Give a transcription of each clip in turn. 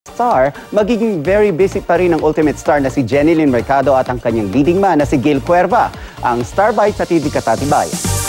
Star, magiging very busy pa rin ang ultimate star na si Jenilyn Mercado at ang kanyang leading man na si Gil Cuerva. Ang Star Bite sa TV Katatibay.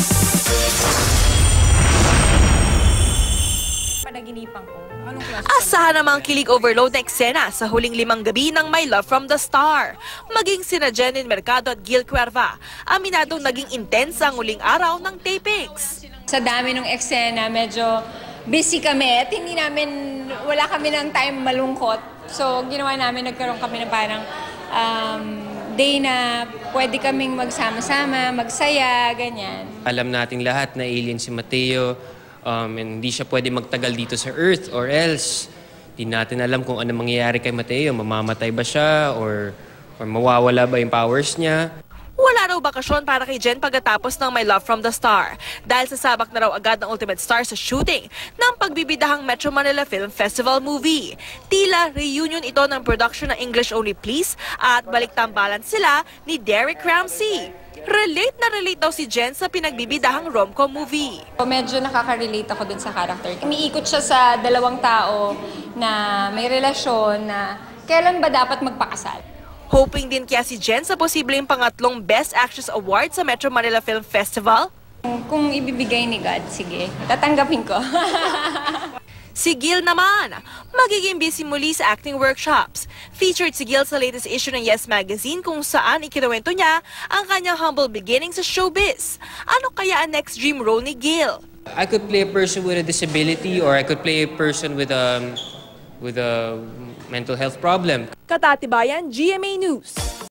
Asahan namang kilig overload na eksena sa huling 5 gabi ng My Love from the Star. Maging sina Jenilyn Mercado at Gil Cuerva, aminadong naging intense ang huling araw ng tapings. Sa dami ng eksena, medyo busy kami at wala kami ng time malungkot. So ginawa namin, nagkaroon kami ng parang day na pwede kaming magsama-sama, magsaya, ganyan. Alam nating lahat na alien si Mateo. Hindi siya pwede magtagal dito sa Earth or else hindi natin alam kung ano mangyayari kay Mateo. Mamamatay ba siya or mawawala ba yung powers niya? Wala raw bakasyon para kay Jen pagkatapos ng My Love from the Star dahil sasabak na raw agad ng Ultimate Star sa shooting ng pagbibidahang Metro Manila Film Festival movie. Tila reunion ito ng production ng English Only Please at balik-tambalan sila ni Derek Ramsey. Relate na relate daw si Jen sa pinagbibidahang rom-com movie. Medyo nakaka-relate ako dun sa character. Umiikot siya sa dalawang tao na may relasyon na kailan ba dapat magpakasal. Hoping din kaya si Jen sa posibleng pangatlong Best Actress Award sa Metro Manila Film Festival. Kung ibibigay ni God, sige, tatanggapin ko. Si Gil naman, magiging busy muli sa acting workshops. Featured si Gil sa latest issue ng Yes Magazine kung saan ikinuwento niya ang kanyang humble beginning sa showbiz. Ano kaya ang next dream role ni Gil? I could play a person with a disability or I could play a person with a mental health problem. Katatibayan, GMA News.